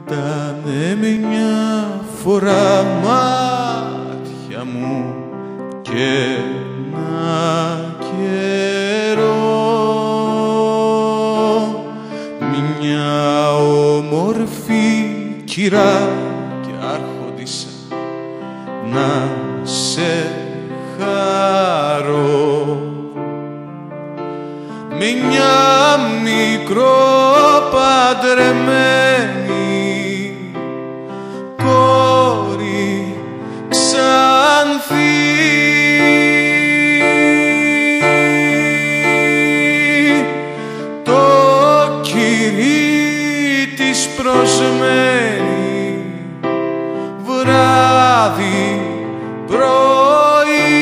Κοίτανε μια φορά μάτια μου και ένα καιρό, μια όμορφη κυρά και άρχοντισσα να σε χαρώ. Μια μικροπαντρεμένη κόρη ξανθή, το κυρί της προσμένη βράδυ πρωί.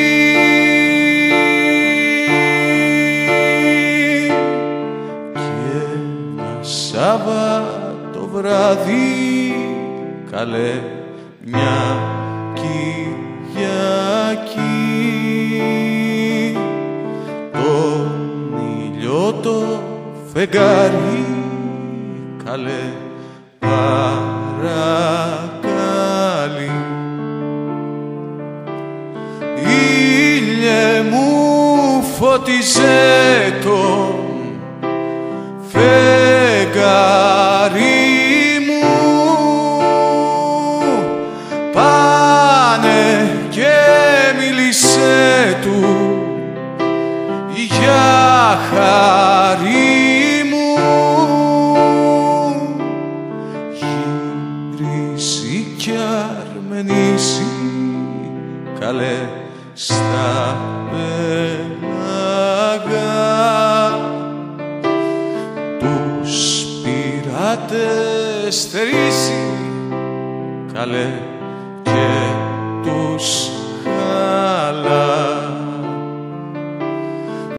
Σάββατο βράδυ, καλέ, μια Κυριακή, τον ήλιο το φεγγάρι, καλέ, παρακαλεί. Ήλιε μου φώτιζε το φεγγάρι μου, πάνε και μίλησε του για χάρη μου. Γυρίσει κι αρμενήσει, καλέ, στα πέλαγα τους πειρατές θερήσει, καλέ, και τους